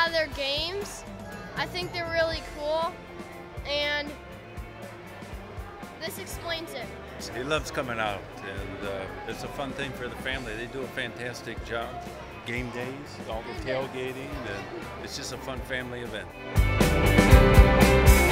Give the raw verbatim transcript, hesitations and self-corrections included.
lot of their games. I think they're really cool, and this explains it. He loves coming out, and uh, it's a fun thing for the family. They do a fantastic job. Game days, all the tailgating, and it's just a fun family event.